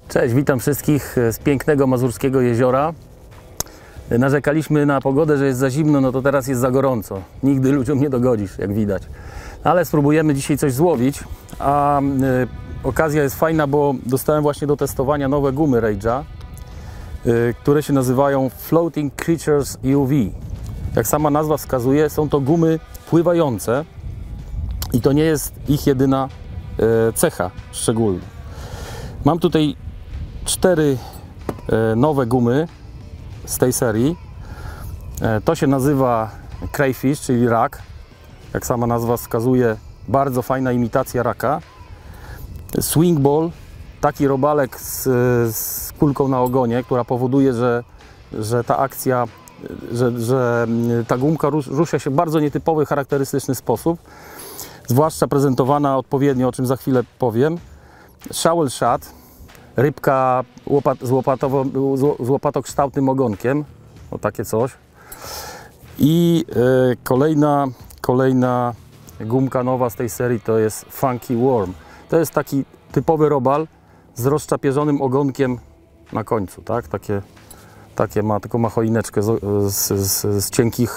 Cześć, witam wszystkich z pięknego mazurskiego jeziora. Narzekaliśmy na pogodę, że jest za zimno, no to teraz jest za gorąco. Nigdy ludziom nie dogodzisz, jak widać. Ale spróbujemy dzisiaj coś złowić, a okazja jest fajna, bo dostałem właśnie do testowania nowe gumy Rage'a, które się nazywają Floating Creatures UV. Jak sama nazwa wskazuje, są to gumy pływające i to nie jest ich jedyna cecha szczególna. Mam tutaj 4 nowe gumy z tej serii. To się nazywa Crayfish, czyli rak. Jak sama nazwa wskazuje, bardzo fajna imitacja raka. Swing Ball, taki robalek z kulką na ogonie, która powoduje, że ta akcja, że ta gumka rusza się w bardzo nietypowy, charakterystyczny sposób. Zwłaszcza prezentowana odpowiednio, o czym za chwilę powiem. Shovel Shad, rybka z łopatokształtnym ogonkiem, o takie coś. I kolejna gumka nowa z tej serii to jest Funky Worm. To jest taki typowy robal z rozczapierzonym ogonkiem na końcu, tak? Takie ma, tylko ma choineczkę z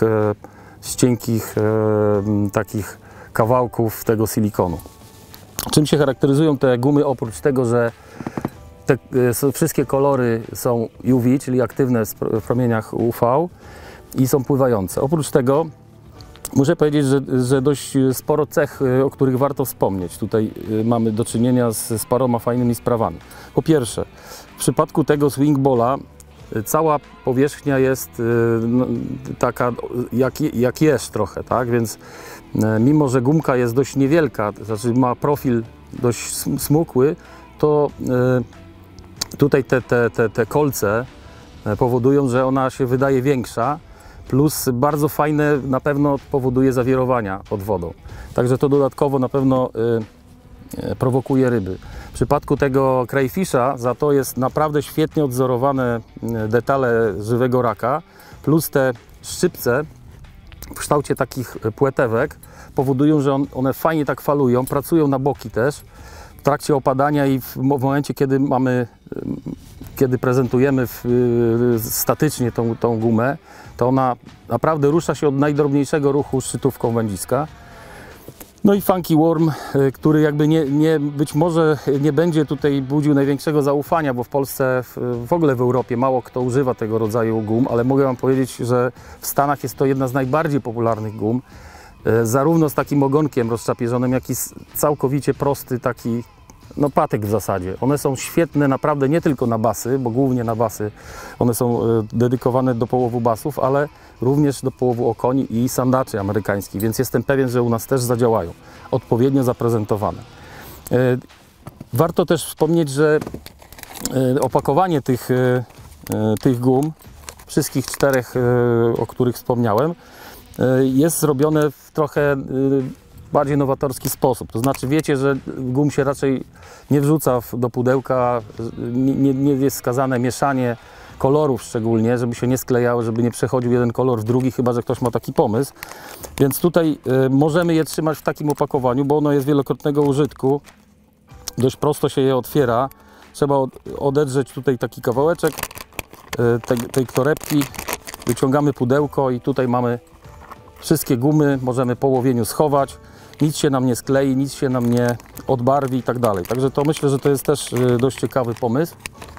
cienkich takich kawałków tego silikonu. Czym się charakteryzują te gumy, oprócz tego, że wszystkie kolory są UV, czyli aktywne w promieniach UV i są pływające. Oprócz tego muszę powiedzieć, że dość sporo cech, o których warto wspomnieć. Tutaj mamy do czynienia z paroma fajnymi sprawami. Po pierwsze, w przypadku tego swing balla cała powierzchnia jest taka jak jeż trochę, tak? Więc mimo, że gumka jest dość niewielka, znaczy ma profil dość smukły, to tutaj te kolce powodują, że ona się wydaje większa, plus bardzo fajne na pewno powoduje zawierowania pod wodą. Także to dodatkowo na pewno prowokuje ryby. W przypadku tego crayfisha za to jest naprawdę świetnie odzorowane detale żywego raka, plus te szczypce w kształcie takich płetewek powodują, że one fajnie tak falują, pracują na boki też w trakcie opadania i w momencie, kiedy prezentujemy statycznie tą gumę, to ona naprawdę rusza się od najdrobniejszego ruchu szczytówką wędziska. No i Funky Worm, który jakby być może nie będzie tutaj budził największego zaufania, bo w Polsce, w ogóle w Europie mało kto używa tego rodzaju gum, ale mogę Wam powiedzieć, że w Stanach jest to jedna z najbardziej popularnych gum, zarówno z takim ogonkiem rozczapierzonym, jak i całkowicie prosty taki, no patyk w zasadzie. One są świetne naprawdę nie tylko na basy, bo głównie na basy one są dedykowane do połowu basów, ale również do połowu okoni i sandaczy amerykańskich, więc jestem pewien, że u nas też zadziałają, odpowiednio zaprezentowane. Warto też wspomnieć, że opakowanie tych gum, wszystkich 4, o których wspomniałem, jest zrobione w trochę bardziej nowatorski sposób. To znaczy wiecie, że gum się raczej nie wrzuca do pudełka, nie jest skazane mieszanie kolorów szczególnie, żeby się nie sklejały, żeby nie przechodził jeden kolor w drugi, chyba że ktoś ma taki pomysł. Więc tutaj możemy je trzymać w takim opakowaniu, bo ono jest wielokrotnego użytku. Dość prosto się je otwiera. Trzeba odedrzeć tutaj taki kawałeczek tej torebki. Wyciągamy pudełko i tutaj mamy wszystkie gumy, możemy po łowieniu schować. Nic się nam nie sklei, nic się nam nie odbarwi i tak dalej. Także to myślę, że to jest też dość ciekawy pomysł.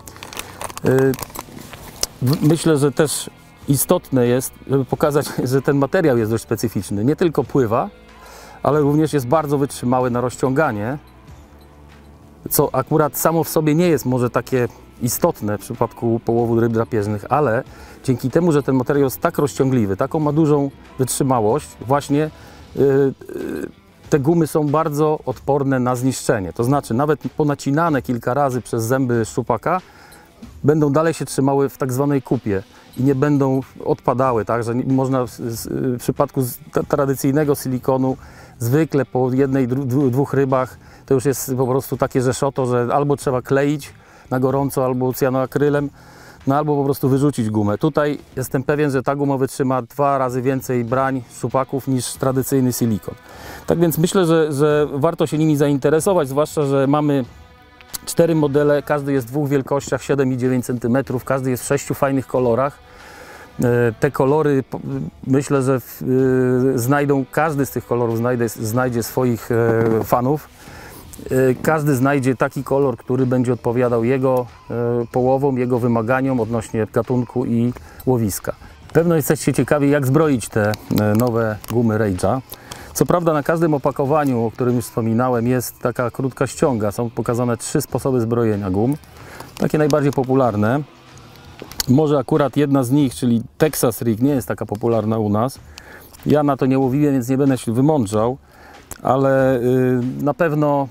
Myślę, że też istotne jest, żeby pokazać, że ten materiał jest dość specyficzny. Nie tylko pływa, ale również jest bardzo wytrzymały na rozciąganie, co akurat samo w sobie nie jest może takie istotne w przypadku połowu ryb drapieżnych, ale dzięki temu, że ten materiał jest tak rozciągliwy, taką ma dużą wytrzymałość, właśnie te gumy są bardzo odporne na zniszczenie. To znaczy nawet ponacinane kilka razy przez zęby szczupaka będą dalej się trzymały w tak zwanej kupie i nie będą odpadały, tak, że można w przypadku tradycyjnego silikonu zwykle po jednej, 2 rybach to już jest po prostu takie rzeszoto, że albo trzeba kleić na gorąco, albo cyanoakrylem, no albo po prostu wyrzucić gumę. Tutaj jestem pewien, że ta guma wytrzyma 2 razy więcej brań szczupaków niż tradycyjny silikon. Tak więc myślę, że warto się nimi zainteresować, zwłaszcza, że mamy 4 modele, każdy jest w 2 wielkościach, 7 i 9 cm, każdy jest w 6 fajnych kolorach. Te kolory, myślę, że każdy z tych kolorów znajdzie swoich fanów. Każdy znajdzie taki kolor, który będzie odpowiadał jego połowom, jego wymaganiom odnośnie gatunku i łowiska. Pewno jesteście ciekawi, jak zbroić te nowe gumy Rage'a. Co prawda na każdym opakowaniu, o którym już wspominałem, jest taka krótka ściąga. Są pokazane 3 sposoby zbrojenia gum, takie najbardziej popularne. Może akurat jedna z nich, czyli Texas Rig, nie jest taka popularna u nas. Ja na to nie łowiłem, więc nie będę się wymądrzał, ale na pewno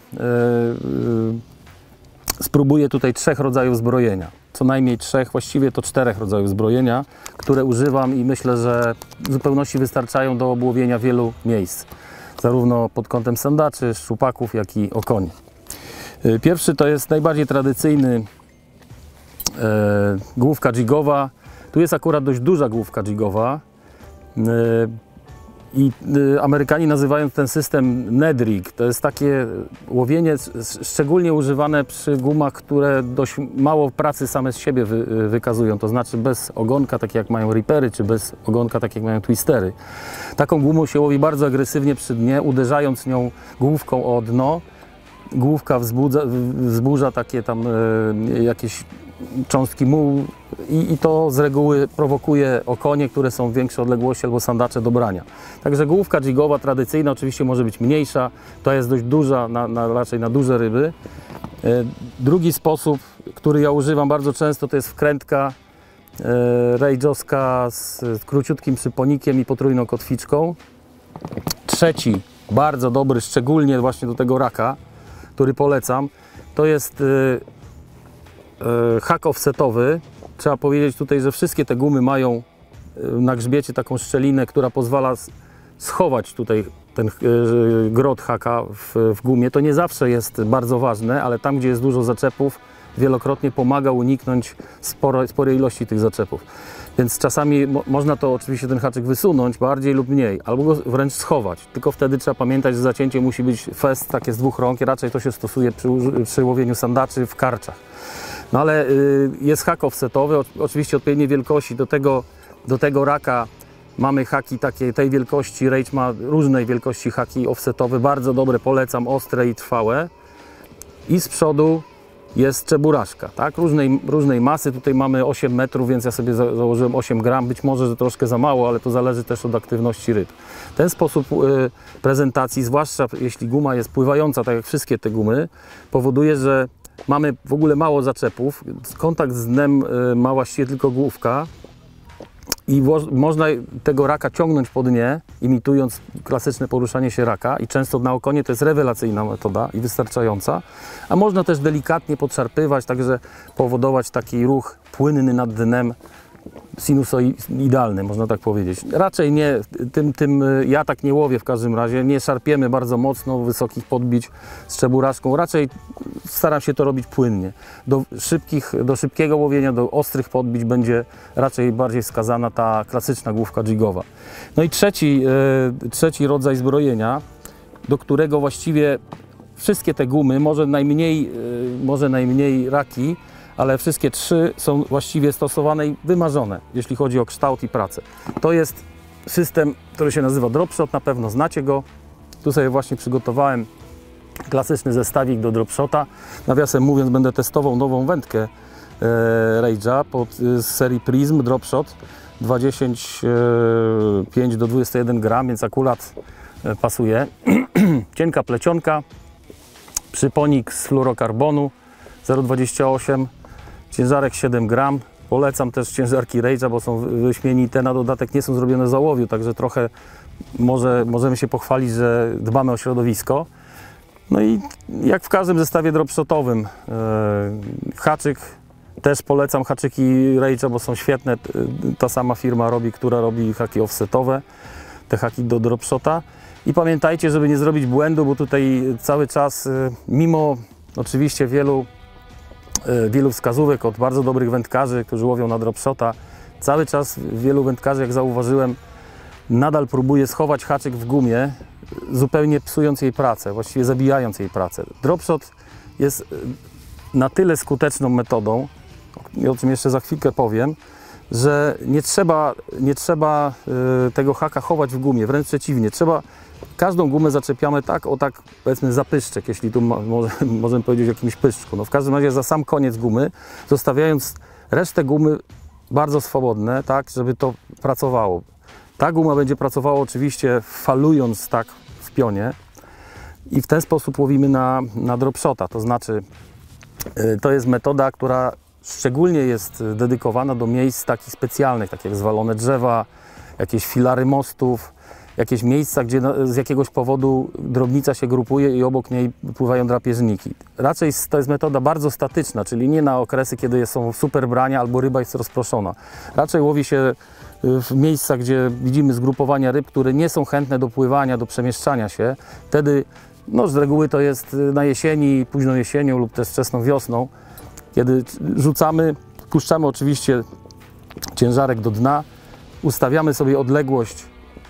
spróbuję tutaj 3 rodzajów zbrojenia. Co najmniej 3, właściwie to 4 rodzajów zbrojenia, które używam i myślę, że w zupełności wystarczają do obłowienia wielu miejsc. Zarówno pod kątem sandaczy, szczupaków, jak i okoni. Pierwszy to jest najbardziej tradycyjny główka jigowa. Tu jest akurat dość duża główka jigowa. I Amerykanie nazywają ten system Ned Rig. To jest takie łowienie szczególnie używane przy gumach, które dość mało pracy same z siebie wykazują. To znaczy bez ogonka, tak jak mają Reapery, czy bez ogonka, tak jak mają Twistery. Taką gumą się łowi bardzo agresywnie przy dnie, uderzając nią główką o dno. Główka wzburza takie tam jakieś cząstki mułu i to z reguły prowokuje okonie, które są w większej odległości, albo sandacze do brania. Także główka jigowa tradycyjna oczywiście może być mniejsza, to jest dość duża, raczej na duże ryby. Drugi sposób, który ja używam bardzo często, to jest wkrętka rage'owska z króciutkim przyponikiem i potrójną kotwiczką. Trzeci, bardzo dobry, szczególnie właśnie do tego raka, który polecam, to jest hak offsetowy. Trzeba powiedzieć tutaj, że wszystkie te gumy mają na grzbiecie taką szczelinę, która pozwala schować tutaj ten grot haka w gumie. To nie zawsze jest bardzo ważne, ale tam, gdzie jest dużo zaczepów, wielokrotnie pomaga uniknąć sporej ilości tych zaczepów. Więc czasami można to oczywiście ten haczyk wysunąć bardziej lub mniej, albo go wręcz schować. Tylko wtedy trzeba pamiętać, że zacięcie musi być fest takie z 2 rąk. Raczej to się stosuje przy łowieniu sandaczy w karczach. No ale jest hak offsetowy, oczywiście odpowiedniej wielkości. Do tego raka mamy haki tej wielkości. Rage ma różnej wielkości haki offsetowe, bardzo dobre, polecam, ostre i trwałe. I z przodu jest czeburaszka, tak? Różnej masy. Tutaj mamy 8 metrów, więc ja sobie założyłem 8 gram. Być może, że troszkę za mało, ale to zależy też od aktywności ryb. Ten sposób prezentacji, zwłaszcza jeśli guma jest pływająca, tak jak wszystkie te gumy, powoduje, że mamy w ogóle mało zaczepów. Kontakt z dnem ma właściwie tylko główka i można tego raka ciągnąć po dnie, imitując klasyczne poruszanie się raka, i często na okonie to jest rewelacyjna metoda i wystarczająca, a można też delikatnie podszarpywać, powodować taki ruch płynny nad dnem, sinusoidalny, można tak powiedzieć. Raczej nie, ja tak nie łowię w każdym razie, nie szarpiemy bardzo mocno wysokich podbić z czeburaszką, raczej staram się to robić płynnie. Do szybkiego łowienia, do ostrych podbić będzie raczej bardziej wskazana ta klasyczna główka jigowa. No i trzeci rodzaj zbrojenia, do którego właściwie wszystkie te gumy, może najmniej raki, ale wszystkie 3 są właściwie stosowane i wymarzone, jeśli chodzi o kształt i pracę. To jest system, który się nazywa Dropshot, na pewno znacie go. Tu sobie właśnie przygotowałem klasyczny zestawik do Dropshota. Nawiasem mówiąc, będę testował nową wędkę Rage'a z serii Prism Dropshot 2,10 do 21 gram, więc akurat pasuje. Cienka plecionka, przyponik z fluorokarbonu 0,28, ciężarek 7 gram. Polecam też ciężarki Rage'a, bo są wyśmienite. Na dodatek nie są zrobione z ołowiu, także trochę możemy się pochwalić, że dbamy o środowisko. No i jak w każdym zestawie dropshotowym, haczyk też polecam, haczyki Rage'a, bo są świetne. Ta sama firma która robi haki offsetowe, te haki do dropshota. I pamiętajcie, żeby nie zrobić błędu, bo tutaj cały czas, mimo oczywiście wielu wskazówek od bardzo dobrych wędkarzy, którzy łowią na dropshota, cały czas wielu wędkarzy, jak zauważyłem, nadal próbuje schować haczyk w gumie, zupełnie psując jej pracę, właściwie zabijając jej pracę. Dropshot jest na tyle skuteczną metodą, o czym jeszcze za chwilkę powiem, że nie trzeba tego haka chować w gumie, wręcz przeciwnie, każdą gumę zaczepiamy tak, powiedzmy za pyszczek, jeśli tu możemy powiedzieć o jakimś pyszczku. No w każdym razie za sam koniec gumy, zostawiając resztę gumy bardzo swobodne, tak, żeby to pracowało. Ta guma będzie pracowała oczywiście falując tak w pionie i w ten sposób łowimy na drop shota, to znaczy to jest metoda, która szczególnie jest dedykowana do miejsc takich specjalnych, tak jak zwalone drzewa, jakieś filary mostów, jakieś miejsca, gdzie z jakiegoś powodu drobnica się grupuje i obok niej pływają drapieżniki. Raczej to jest metoda bardzo statyczna, czyli nie na okresy, kiedy są super brania albo ryba jest rozproszona. Raczej łowi się w miejscach, gdzie widzimy zgrupowania ryb, które nie są chętne do pływania, do przemieszczania się. Wtedy, no z reguły to jest na jesieni, późną jesienią lub też wczesną wiosną, kiedy rzucamy, puszczamy oczywiście ciężarek do dna, ustawiamy sobie odległość,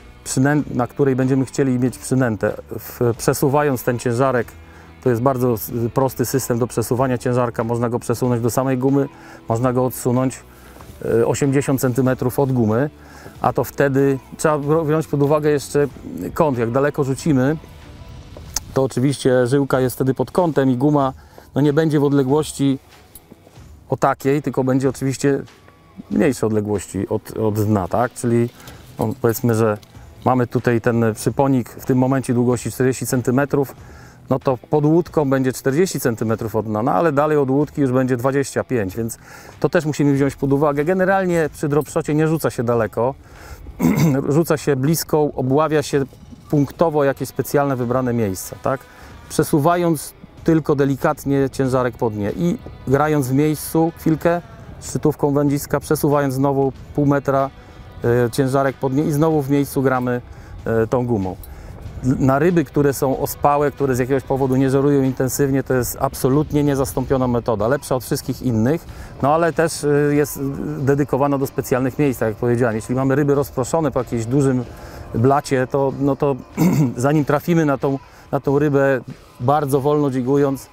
na której będziemy chcieli mieć przynętę. Przesuwając ten ciężarek, to jest bardzo prosty system do przesuwania ciężarka, można go przesunąć do samej gumy, można go odsunąć 80 cm od gumy, a to wtedy trzeba wziąć pod uwagę jeszcze kąt. Jak daleko rzucimy, to oczywiście żyłka jest wtedy pod kątem i guma no nie będzie w odległości o takiej, tylko będzie oczywiście mniejszej odległości od dna, tak? Czyli powiedzmy, że mamy tutaj ten przyponik w tym momencie długości 40 cm, no to pod łódką będzie 40 cm od dna, no ale dalej od łódki już będzie 25, więc to też musimy wziąć pod uwagę. Generalnie przy drop shocie nie rzuca się daleko, rzuca się blisko, obławia się punktowo jakieś specjalne wybrane miejsca, tak? Przesuwając tylko delikatnie ciężarek po dnie i grając w miejscu chwilkę szczytówką wędziska, przesuwając znowu pół metra ciężarek po dnie i znowu w miejscu gramy tą gumą. Na ryby, które są ospałe, które z jakiegoś powodu nie żerują intensywnie, to jest absolutnie niezastąpiona metoda, lepsza od wszystkich innych, no ale też jest dedykowana do specjalnych miejsc, tak jak powiedziałem. Jeśli mamy ryby rozproszone po jakimś dużym blacie, to zanim trafimy na tą rybę bardzo wolno dżigując,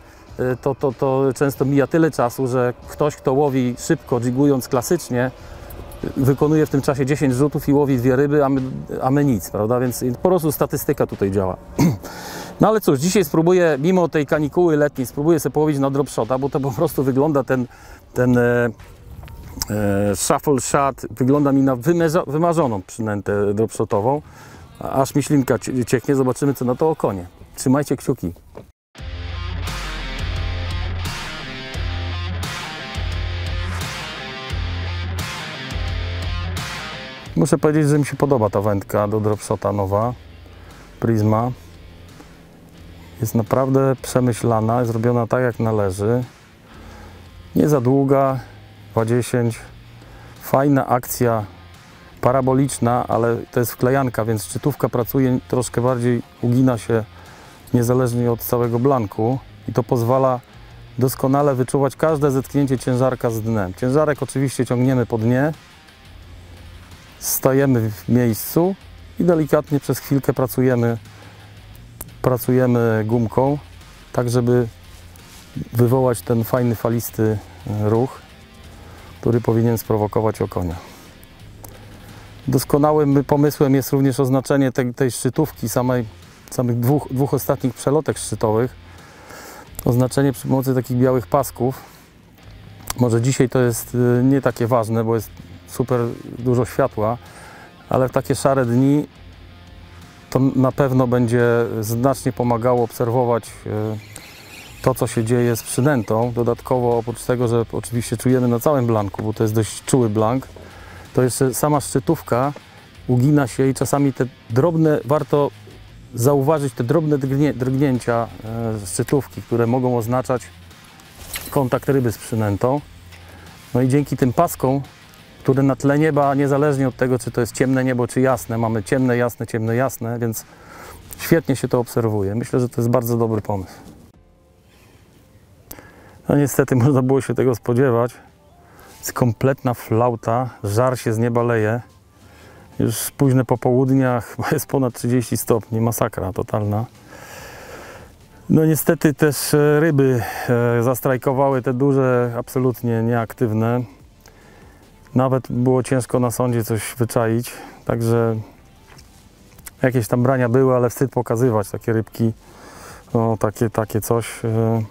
to często mija tyle czasu, że ktoś, kto łowi szybko, dżigując klasycznie, wykonuje w tym czasie 10 rzutów i łowi 2 ryby, a my nic, prawda? Więc po prostu statystyka tutaj działa. No ale cóż, dzisiaj spróbuję, mimo tej kanikuły letniej, spróbuję sobie połowić na drop shota, bo to po prostu wygląda ten shuffle shot, wygląda mi na wymarzoną przynętę drop shotową. Aż mi ślinka cieknie, zobaczymy co na to okonie. Trzymajcie kciuki. Muszę powiedzieć, że mi się podoba ta wędka do drop shota nowa, Prisma. Jest naprawdę przemyślana, zrobiona tak jak należy. Nie za długa, 2,10. Fajna akcja paraboliczna, ale to jest wklejanka, więc szczytówka pracuje troszkę bardziej, ugina się niezależnie od całego blanku i to pozwala doskonale wyczuwać każde zetknięcie ciężarka z dnem. Ciężarek oczywiście ciągniemy po dnie, stajemy w miejscu i delikatnie przez chwilkę pracujemy gumką, tak żeby wywołać ten fajny falisty ruch, który powinien sprowokować okonia. Doskonałym pomysłem jest również oznaczenie tej szczytówki, samych dwóch ostatnich przelotek szczytowych. Oznaczenie przy pomocy takich białych pasków. Może dzisiaj to jest nie takie ważne, bo jest super dużo światła, ale w takie szare dni to na pewno będzie znacznie pomagało obserwować to, co się dzieje z przynętą. Dodatkowo oprócz tego, że oczywiście czujemy na całym blanku, bo to jest dość czuły blank, to jeszcze sama szczytówka ugina się i czasami te drobne, warto zauważyć te drobne drgnięcia szczytówki, które mogą oznaczać kontakt ryby z przynętą. No i dzięki tym paskom, które na tle nieba, niezależnie od tego, czy to jest ciemne niebo, czy jasne, mamy ciemne, jasne, więc świetnie się to obserwuje. Myślę, że to jest bardzo dobry pomysł. No niestety można było się tego spodziewać. Jest kompletna flauta, żar się z nieba leje. Już późne popołudniach jest ponad 30 stopni, masakra totalna. No niestety też ryby zastrajkowały, te duże, absolutnie nieaktywne. Nawet było ciężko na sądzie coś wyczaić, także jakieś tam brania były, ale wstyd pokazywać takie rybki, no takie coś.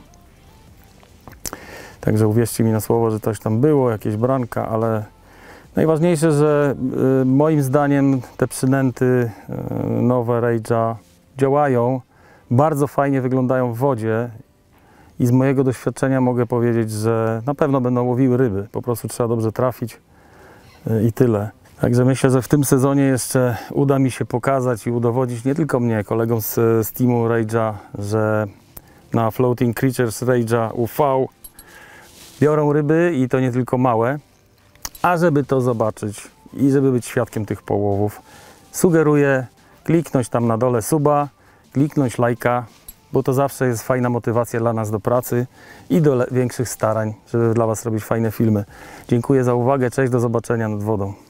Także uwierzcie mi na słowo, że coś tam było, jakieś branka, ale najważniejsze, że moim zdaniem te przynęty nowe Rage'a działają, bardzo fajnie wyglądają w wodzie i z mojego doświadczenia mogę powiedzieć, że na pewno będą łowiły ryby, po prostu trzeba dobrze trafić i tyle. Także myślę, że w tym sezonie jeszcze uda mi się pokazać i udowodnić nie tylko mnie, kolegom z teamu Rage'a, że na Floating Creatures Rage'a UV biorą ryby i to nie tylko małe. A żeby to zobaczyć i żeby być świadkiem tych połowów, sugeruję kliknąć tam na dole suba, kliknąć lajka, bo to zawsze jest fajna motywacja dla nas do pracy i do większych starań, żeby dla Was robić fajne filmy. Dziękuję za uwagę, cześć, do zobaczenia nad wodą.